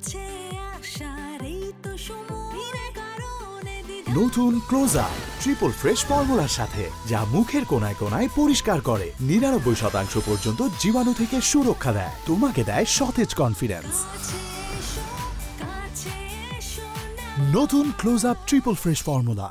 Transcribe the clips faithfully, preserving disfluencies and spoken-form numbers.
নতুন Closeup triple fresh ফর্মুলার সাথে যা মুখের কোনায় কোনায় পরিষ্কার করে, নিরানব্বই শতাংশ পর্যন্ত জীবাণু থেকে সুরক্ষা দেয়, তোমাকে দেয় সতেজ কনফিডেন্স। নতুন Closeup triple fresh formula.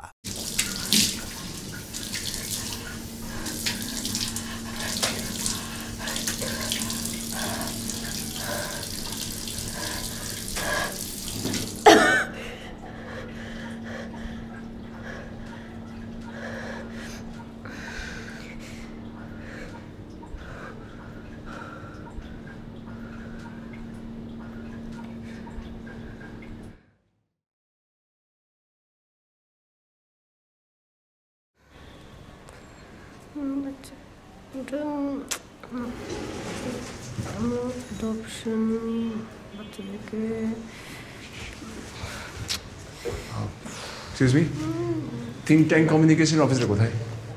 Excuse me? Think Tank Communication Officer কোথায়?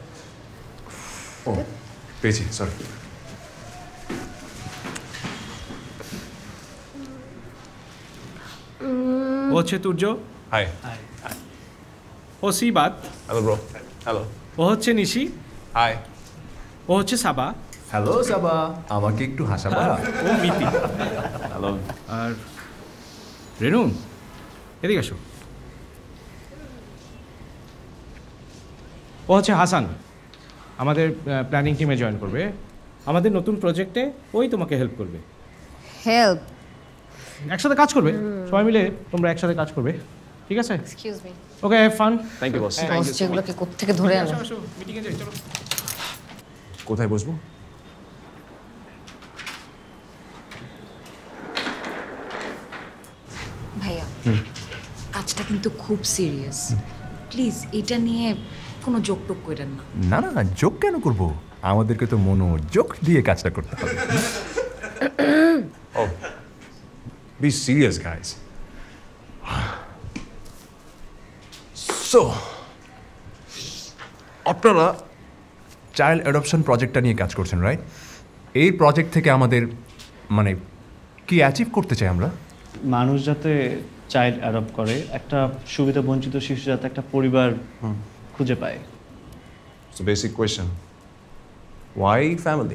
ও পেয়েছি, সরি। ও হচ্ছে তুর্য। হাই। ও সিবাত। Hello bro. হ্যালো। ও হচ্ছে নিশি। হাই। ও হচ্ছে সাবা। হ্যালো সাবা, আমাকে একটু হাসাবা। ও মিতি। হ্যালো। আর রেনু, এদিকে আসো। ও হচ্ছে হাসান, আমাদের প্ল্যানিং টিমে জয়েন করবে। আমাদের নতুন প্রজেক্টে ওই তোমাকে হেল্প করবে। হেল্প? একসাথে কাজ করবে, সবাই মিলে তোমরা একসাথে কাজ করবে, ঠিক আছে? Excuse me. Okay, have fun. Thank you boss. Boss যেগুলোকে কোত্থেকে ধরে আনো? আসো, মিটিং এ যাই, চলো। কোথায় বসবো? ভাইয়া, কাজটা কিন্তু খুব সিরিয়াস, প্লিজ এটা নিয়ে কোনো জোক টোক করেন না। না না, জোক কেন করব? আমাদেরকে তো মনোযোগ দিয়ে কাজটা করতে হবে। Oh, be serious, guys. So, আপনারা চাইল্ড অ্যাডপশন প্রজেক্টটা নিয়ে কাজ করছেন, রাইট? এই প্রজেক্ট থেকে আমাদের মানে কি অ্যাচিভ করতে চাই আমরা? মানুষ যাতে চাইল্ড অ্যাডপ্ট করে, একটা সুবিধা বঞ্চিত শিশু যাতে একটা পরিবার খুঁজে পায়। so basic question. Why family?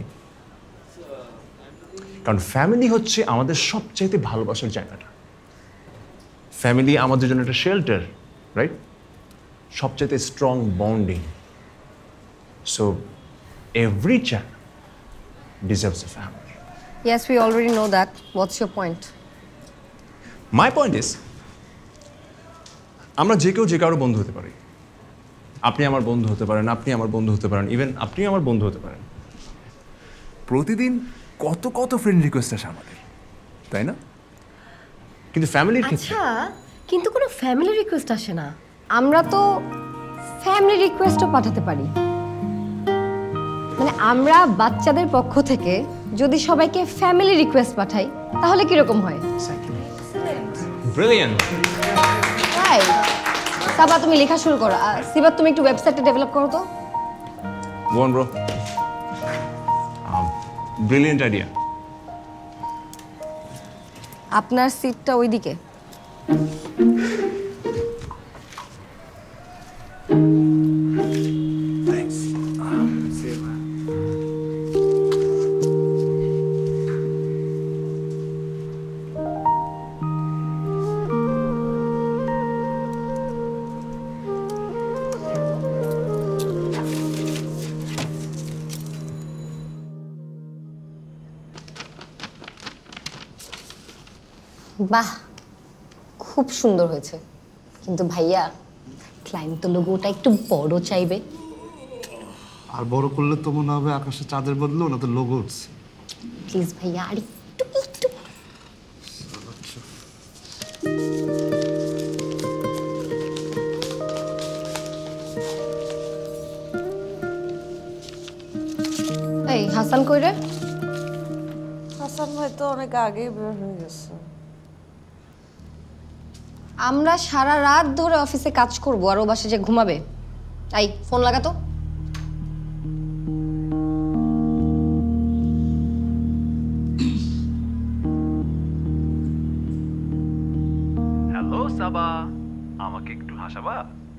কারণ ফ্যামিলি হচ্ছে আমাদের সবচাইতে ভালোবাসার জায়গাটা। ফ্যামিলি আমাদের জন্য একটা শেল্টার, রাইট? সবচাইতে strong bonding. So every child deserves a family. Yes, we already know that. What's your point? My point is, আমরা যে কেউ যে কারো বন্ধু হতে পারি। আপনি আমার বন্ধু হতে পারেন, আপনি আমার বন্ধু হতে পারেন, ইভেন আপনি আমার বন্ধু হতে পারেন। প্রতিদিন কত কত ফ্রেন্ড রিকোয়েস্ট আসে আমাদের, তাই না? কিন্তু ফ্যামিলির ক্ষেত্রে আচ্ছা, কিন্তু কোনো ফ্যামিলি রিকোয়েস্ট আসে না। আমরা তো ফ্যামিলি রিকোয়েস্টও পাঠাতে পারি। মানে আমরা বাচ্চাদের পক্ষ থেকে যদি সবাইকে ফ্যামিলি রিকোয়েস্ট পাঠাই তাহলে কিরকম হয়? ব্রিলিয়ান্ট। তাই সাবা, তুমি লেখা শুরু করো। সিবাত, তুমি একটু ওয়েবসাইটটা ডেভেলপ করো তো। Go on, bro. Um, brilliant idea. আপনার সিটটা ওইদিকে। Thanks. Um, see you, man. বাহ, খুব সুন্দর হয়েছে, কিন্তু ভাইয়া ক্লায়েন্ট তো লোগোটা একটু বড় চাইবে। আর বড় করলে তো মনে হবে আকাশে চাঁদের বদলে ওনাদের লোগো উঠছে। প্লিজ ভাইয়া, আর একটু একটু। এই হাসান কই রে? হাসান ভাই তো অনেক আগেই বের হয়ে গেছে। আমরা সারা রাত ধরে অফিসে কাজ করব আর ও বাসে যে ঘুমাবে। এই ফোন লাগাতো। সাবা, আমাকে একটু হাসাবা?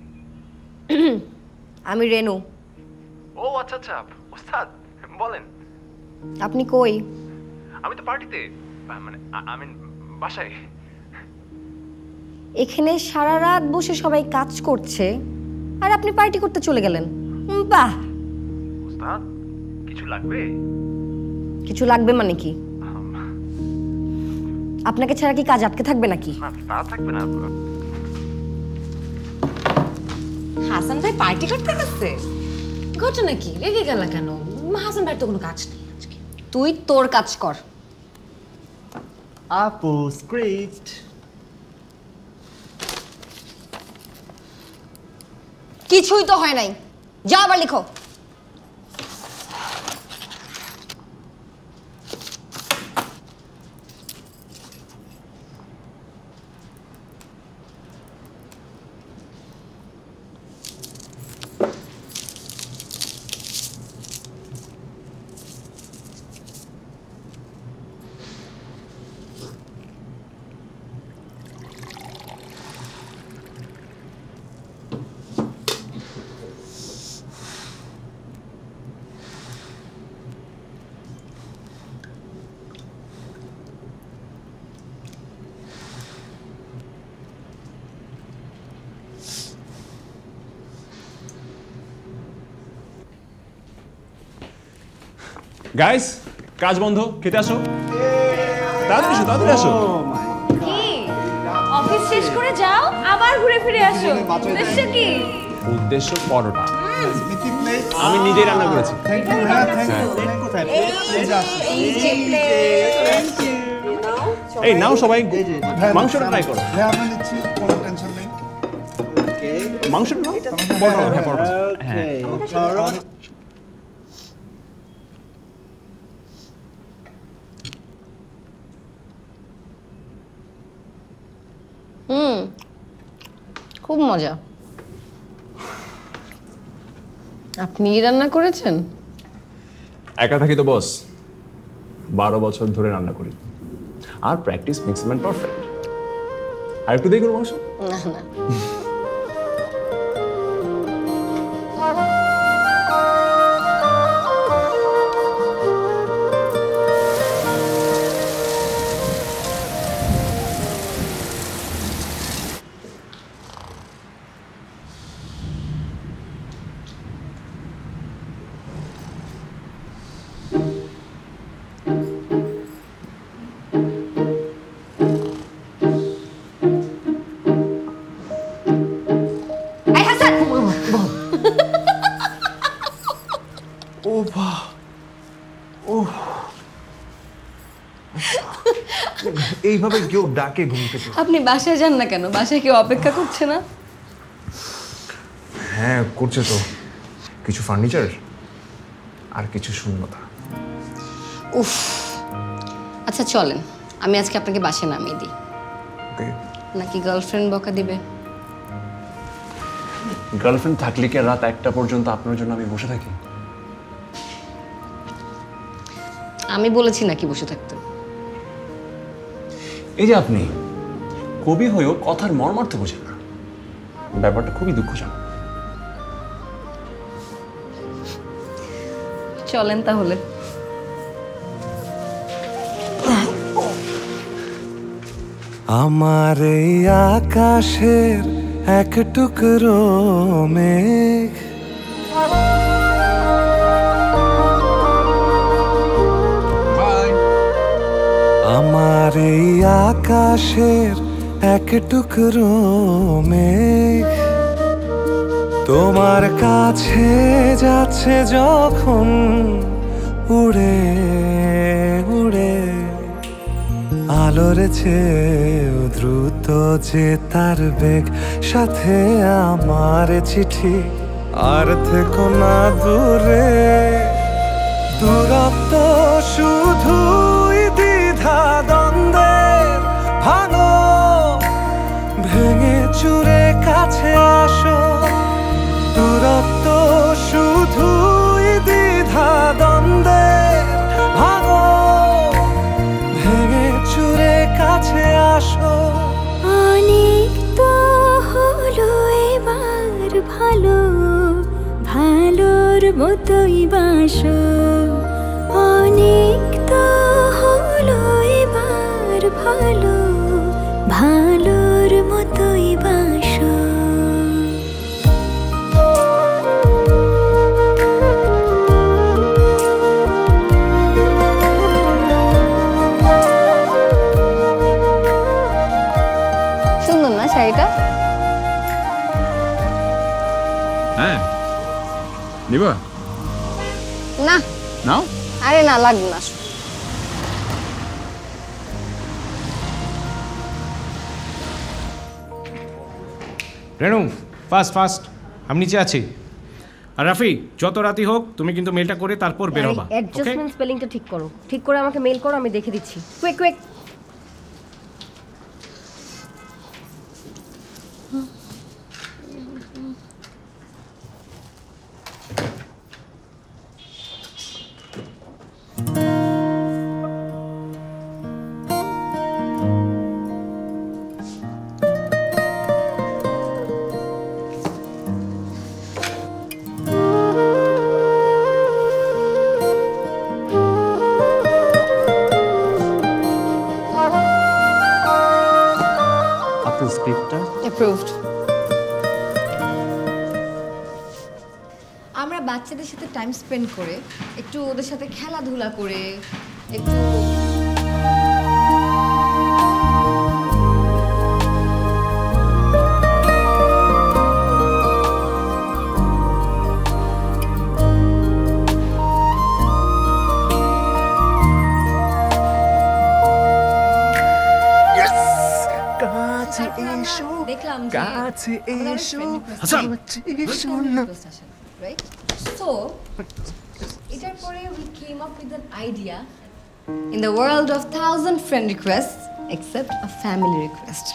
আমি রেনু। ও আচ্ছা আচ্ছা, ওস্তাদ বলেন। আপনি কই? আমি তো পার্টিতে, মানে আমি বাসায়। এখানে সারা রাত বসে সবাই কাজ করছে আর আপনি পার্টি করতে চলে গেলেন। উম, বাহ। ওস্তাদ কিছু লাগবে? কিছু লাগবে মানে কি? আপনাকে ছাড়া কি কাজ আটকে থাকবে নাকি? না তা থাকবে না। হাসান ভাই পার্টি করতে গেছে? ঘটনা কি? রেগে গেল কেন? হাসান ভাইয়ের তো কোনো কাজ নেই আজকে। তুই তোর কাজ কর। আপু স্ক্রিপ্ট। কিছুই তো হয় নাই, যা আবার লিখো। গাইস, কাজ বন্ধ, খেতে আসো। তাড়াতাড়ি আসো, তাড়াতাড়ি আসো। কি অফিস শেষ করে যাও আবার ঘুরে ফিরে আসো, উদ্দেশ্য কি? উদ্দেশ্য পরোটা। আমি নিজেই রান্না করেছি। থ্যাংক ইউ, হ্যাঁ থ্যাংক ইউ। কোথায় প্লেট? প্লেট আসছে। এই যে প্লেট। এই নাও সবাই মাংসটা ট্রাই করো। হ্যাঁ আমরা নিচ্ছি, কোনো টেনশন নেই। ওকে মাংসটা নাও। পরোটা, হ্যাঁ পরোটা। ওকে চলো। হুম, খুব মজা। আপনি রান্না করেছেন? একা থাকি তো বস, বারো বছর ধরে রান্না করি আর প্র্যাকটিস মেক্স ম্যান পারফেক্ট। আর একটু দিয়ে করবো মাংস। না না, এইভাবে কেউ ডাকে ঘুম থেকে? আপনি বাসায় যান না কেন? বাসায় কেউ অপেক্ষা করছে না? হ্যাঁ করছে তো, কিছু ফার্নিচার আর কিছু শূন্যতা। উফ, আচ্ছা চলেন, আমি আজকে আপনাকে বাসায় নামিয়ে দিই। ওকে। নাকি গার্লফ্রেন্ড বকা দিবে? গার্লফ্রেন্ড থাকলে কি আর রাত একটা পর্যন্ত আপনার জন্য আমি বসে থাকি? আমি বলেছি নাকি বসে থাকতে? এই যে আপনি কবি হয়েও কথার মর্মার্থ বোঝেন না, ব্যাপারটা খুবই দুঃখজনক। চলেন তাহলে। আমার এই আকাশের এক টুকরো মেঘ আমার এই আকাশের এক টুকরো মেঘ তোমার কাছে যাচ্ছে যখন উড়ে উড়ে আলোর চেয়েও দ্রুত যে তার বেগ সাথে আমার চিঠি আর থেকো না দূরে দূরত্ব শুধুই দ্বিধা দ্বন্দ্বের ভাঙো ভেঙে চুরে কাছে আসো দূরত্ব শুধুই দ্বিধা দ্বন্দ্বের ভাঙো ভেঙে চুরে কাছে আসো অনেক মতোই বাসো অনেক তো হলো এবার ভালো ভালোর মতোই বাসো সুন্দর না শাড়িটা? হ্যাঁ নিবা না নাও আরে না লাগবে না রেণু ফাস্ট ফাস্ট আমি নিচে আছি আর রাফি যত রাতি হোক তুমি কিন্তু মেলটা করে তারপর বের হবা অ্যাডজাস্টমেন্ট স্পেলিংটা ঠিক করো ঠিক করে আমাকে মেল করো আমি দেখে দিচ্ছি কুইক কুইক স্ক্রিপ্টটা অ্যাপ্রুভড আমরা বাচ্চাদের সাথে টাইম স্পেন্ড করে একটু ওদের সাথে খেলাধুলা করে একটু দেখলাম কাছে এসো এসো না রাইট সো এটার পরে we came up with an idea in the world of thousand friend requests except a family request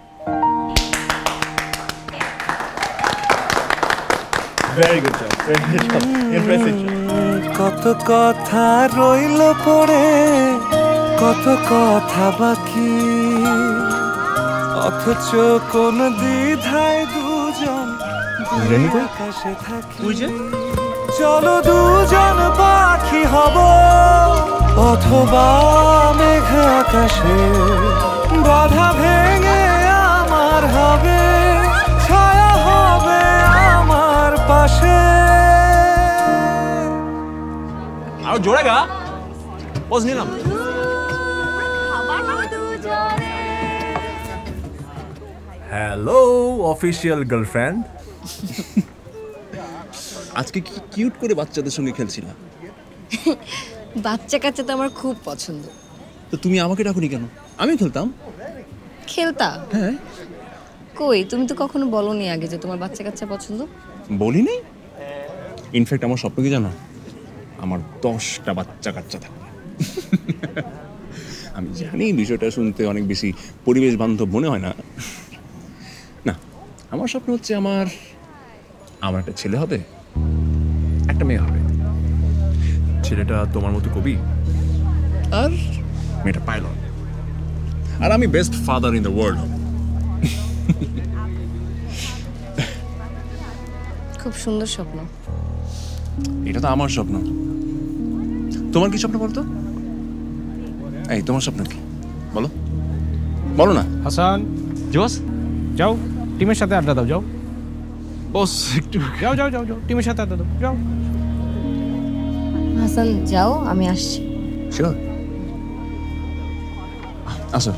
very good job very good job impressive কত কথা রইল পড়ে কত কথা বাকি অথচ কোন দ্বিধায় দুজন আকাশে থাকি চলো দুজন পাখি হব অথবা মেঘ আকাশে বাধা ভেঙে আমার হবে ছায়া হবে আমার পাশে আর জোরে গা পজ নিলাম হ্যালো অফিসিয়াল গার্লফ্রেন্ড আজকে কি কিউট করে বাচ্চাদের সঙ্গে খেলছিলা বাচ্চা কাচ্চা তো আমার খুব পছন্দ তো তুমি আমাকে ডাকুনি কেন আমি খেলতাম খেলতা হ্যাঁ কই তুমি তো কখনো বলোনি আগে যে তোমার বাচ্চা কাচ্চা পছন্দ বলি নাই ইনফ্যাক্ট আমার স্বপ্ন কি জানো আমার দশটা বাচ্চা কাচ্চা থাকে আমি জানি বিষয়টা শুনতে অনেক বেশি পরিবেশ বান্ধব মনে হয় না না আমার স্বপ্ন হচ্ছে আমার আমার একটা ছেলে হবে একটা মেয়ে হবে ছেলেটা তোমার মতো কবি আর মেয়েটা পাইলট আর আমি best father in the world খুব সুন্দর স্বপ্ন এটা তো আমার স্বপ্ন তোমার কি স্বপ্ন বলতো এই তোমার স্বপ্ন কি বলো বলো না হাসান জোস যাও টিমের সাথে আড্ডা দাও যাও বস একটু যাও যাও যাও যাও টিমের সাথে আড্ডা দাও যাও হাসান যাও আমি আসছি শিওর আসো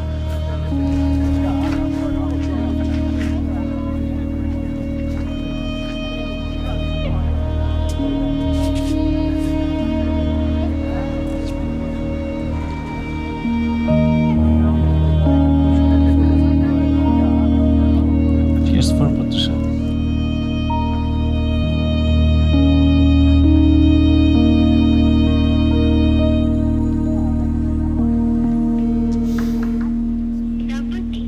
Cheers for Patricia. দম্পতি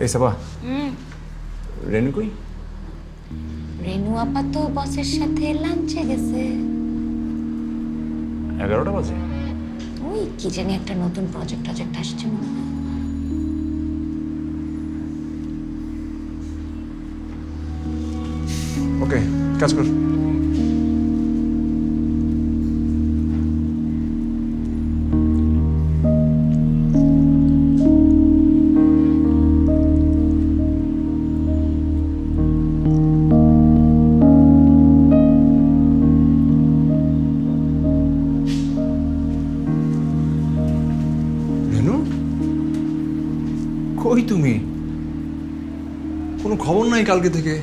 এই সাবা রেনু কই? রেনু আপা তো বসের সাথে লাঞ্চে গেছে। এগারোটা বাজে? ওই কি জানি একটা নতুন প্রজেক্ট টজেক্ট আসছে মনে হয়। ওকে, কাজ কর। কই তুমি? কোনো খবর নাই কালকে থেকে।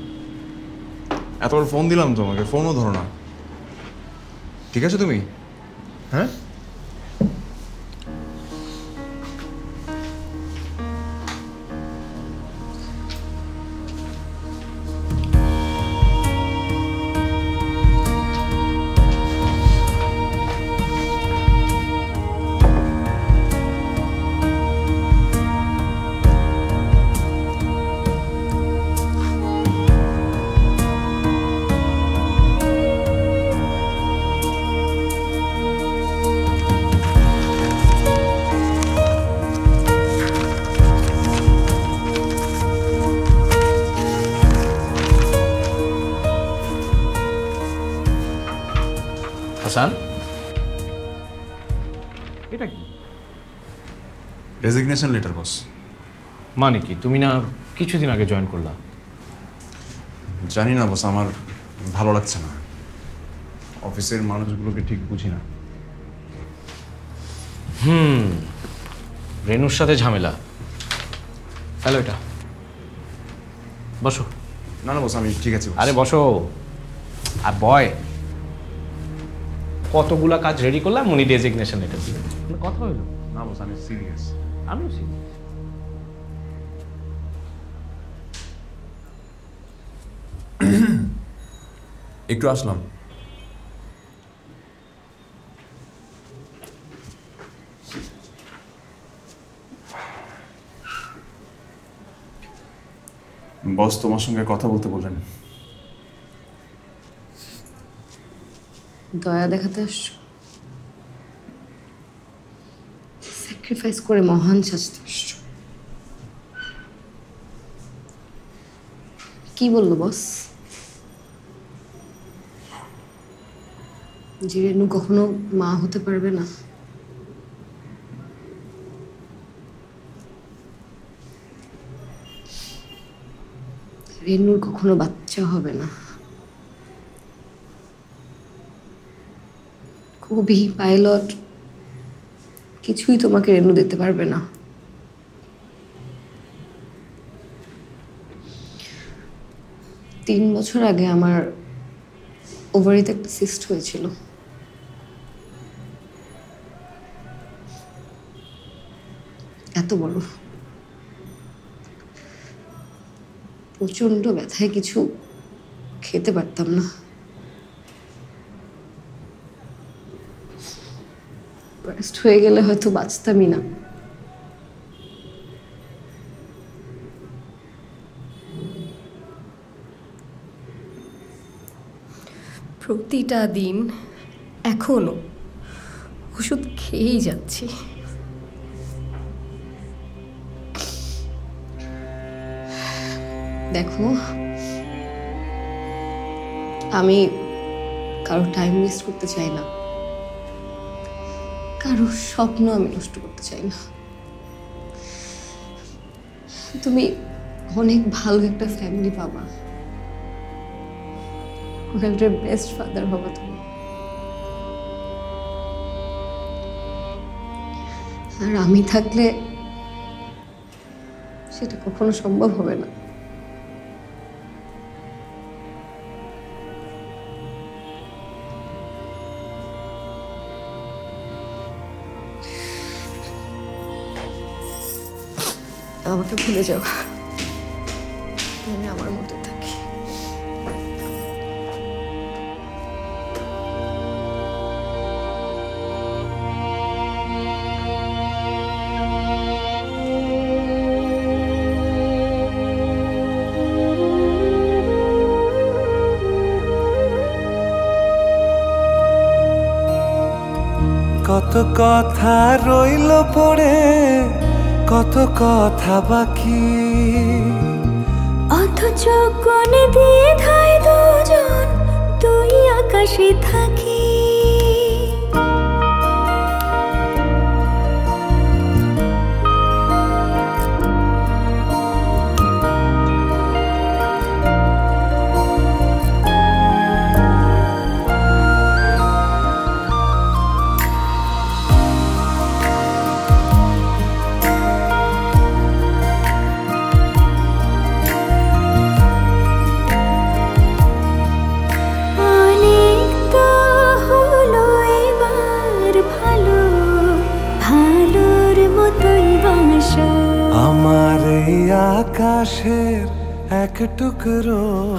এতবার ফোন দিলাম তোমাকে, ফোনও ধরো না। ঠিক আছে তুমি? হ্যাঁ হাসান, এটা কি? Resignation letter boss. মানে কি, তুমি না কিছুদিন আগে জয়েন করলা? জানি না বস, আমার ভালো লাগছে না। অফিসের মানুষগুলোকে ঠিক বুঝি না। হুম, রেনুর সাথে ঝামেলা। হ্যালো, এটা বসো। না না বস, আমি ঠিক আছে। আরে বসো। আর বয়, কতগুলা কাজ রেডি করলাম, উনি ডেজিগনেশন লেটার দিবেন। কথা হইল না বস, আমি সিরিয়াস। আমিও সিরিয়াস। একটু আসলাম। বস তোমার সঙ্গে কথা বলতে বললেন। দয়া দেখাতে আসছো? স্যাক্রিফাইস করে মহান সাজতে আসছো? কি বললো বস? যে রেনু কখনো মা হতে পারবে না? রেনুর কখনো বাচ্চা হবে না? কবি, পাইলট কিছুই তোমাকে রেনু দিতে পারবে না। তিন বছর আগে আমার ওভারিতে একটা সিস্ট হয়েছিল। এত বড়, প্রচন্ড ব্যথায় কিছু খেতে পারতাম না। ব্রেস্ট হয়ে গেলে হয়তো বাঁচতামই না। প্রতিটা দিন এখনো ওষুধ খেয়েই যাচ্ছি। দেখো, আমি কারো টাইম ওয়েস্ট করতে চাই না, কারো স্বপ্ন আমি নষ্ট করতে চাই না। তুমি অনেক ভালো একটা ফ্যামিলি পাবা, ওয়ার্ল্ডের বেস্ট ফাদার হবা তুমি। আর আমি থাকলে সেটা কখনো সম্ভব হবে না। আমাকে ভুলে যাও, আমি আমার মতো থাকি। কত কথা রইল পড়ে, কত কথা বাকি, অথচ কোন দ্বিধায় দুজন দুই আকাশে থাকি। আমার এই আকাশের এক টুকরো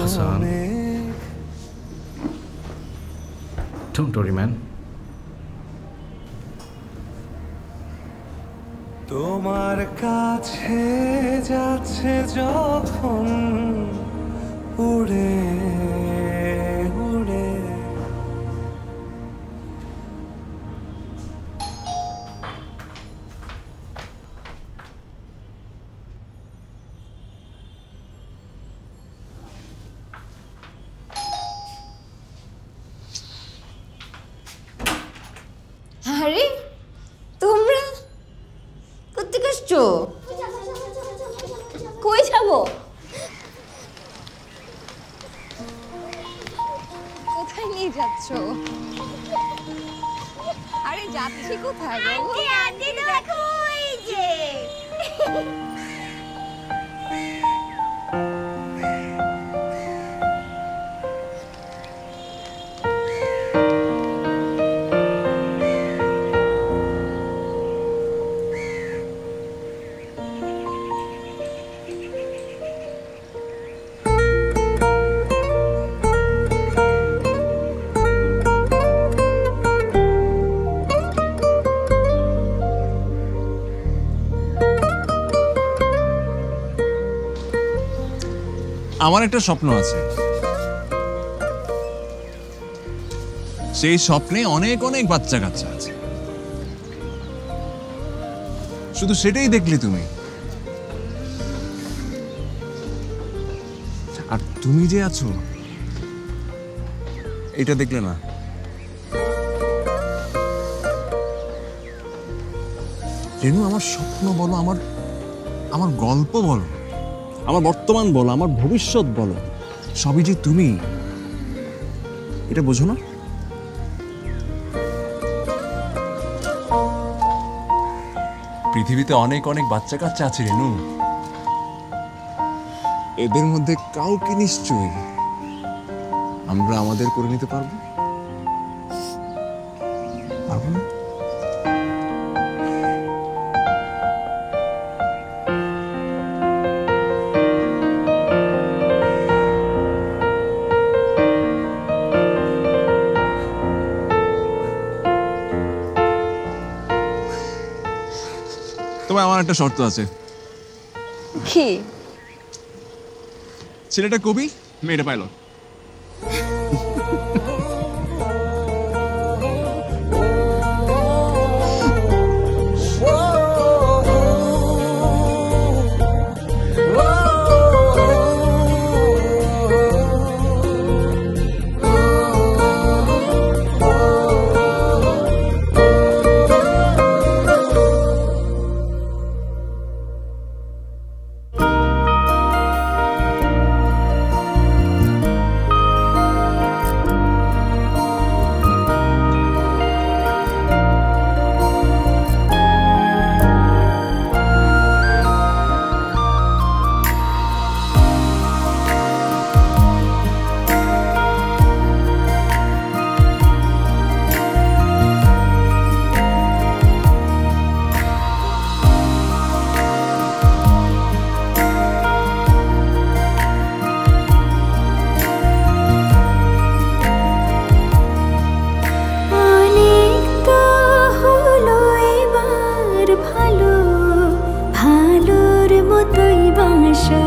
Don't worry, man. তোমার কাছে যাচ্ছে যখন উড়ে উড়ে। আরে তোমরা কোত্থেকে আসছো? কই যাবো? কোথায় নিয়ে যাচ্ছ? আরে যাচ্ছি কোথায় বলো? আন্টি দেখো এই যে আমার একটা স্বপ্ন আছে, সেই স্বপ্নে অনেক অনেক বাচ্চা কাচ্চা আছে, শুধু সেটাই দেখলে তুমি। আর তুমি যে আছো এটা দেখলে না। রেনু, আমার স্বপ্ন বলো, আমার আমার গল্প বলো, আমার বর্তমান বলো, আমার ভবিষ্যৎ বলো, সবই যে তুমি, এটা বোঝো না? পৃথিবীতে অনেক অনেক বাচ্চা কাচ্চা আছে রেনু, এদের মধ্যে কাউকে নিশ্চয়ই আমরা আমাদের করে নিতে পারবো, পারবো না? তবে আমার একটা শর্ত আছে। কি? ছেলেটা কবি, মেয়েটা পাইলট।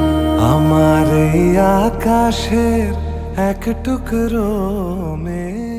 আমার এই আকাশের এক টুকরো মেয়ে।